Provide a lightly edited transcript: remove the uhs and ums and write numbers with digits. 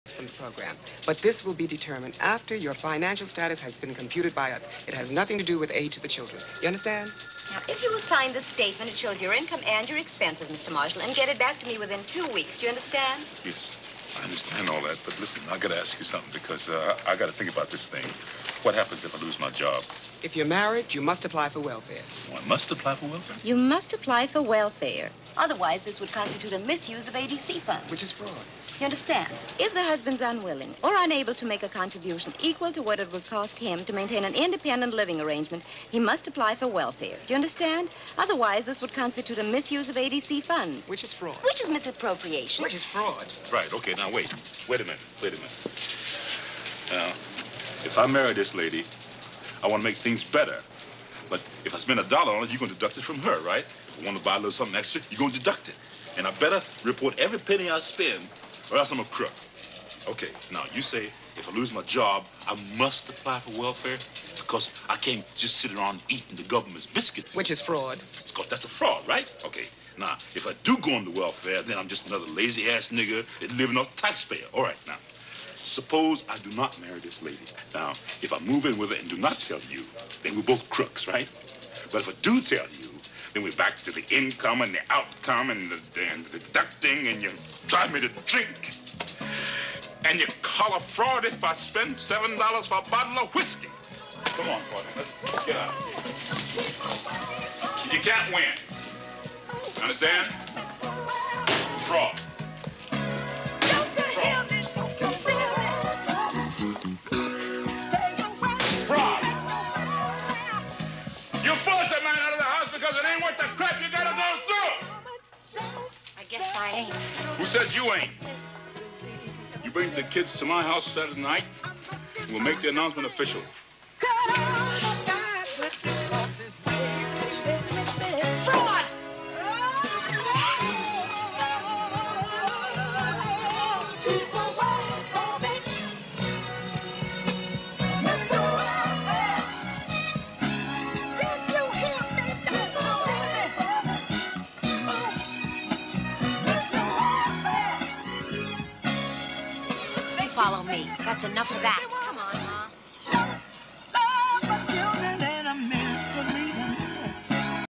from the program. But this will be determined after your financial status has been computed by us. It has nothing to do with aid to the children. You understand? Now, if you will sign this statement, it shows your income and your expenses, Mr. Marshall, and get it back to me within 2 weeks. You understand? Yes, I understand all that. But listen, I got to ask you something because I got to think about this thing. What happens if I lose my job? If you're married, you must apply for welfare. Oh, I must apply for welfare? You must apply for welfare. Otherwise, this would constitute a misuse of ADC funds. Which is fraud. You understand? If the husband's unwilling or unable to make a contribution equal to what it would cost him to maintain an independent living arrangement, he must apply for welfare. Do you understand? Otherwise, this would constitute a misuse of ADC funds. Which is fraud. Which is misappropriation. Which is fraud. Right, okay, now wait. Wait a minute. Now, if I marry this lady, I want to make things better. But if I spend $1 on it, you're going to deduct it from her, right? If I want to buy a little something extra, you're going to deduct it. And I better report every penny I spend, or else I'm a crook. Okay, now you say if I lose my job, I must apply for welfare because I can't just sit around eating the government's biscuit. Which is fraud. That's a fraud, right? Okay, now, if I do go into welfare, then I'm just another lazy-ass nigger that's living off taxpayer. All right, now, suppose I do not marry this lady. Now, if I move in with her and do not tell you, then we're both crooks, right? But if I do tell you, then we're back to the income and the outcome and the deducting, and you drive me to drink. And you call a fraud if I spend $7 for a bottle of whiskey. Come on, Claudine, let's get out of here. You can't win. Understand? Fraud. Fraud. Fraud. You force a man out of the house because it ain't worth the crap you gotta go through. I guess I ain't. Who says you ain't? You bring the kids to my house Saturday night, and we'll make the announcement official. Fraud! Follow me. That's enough of that.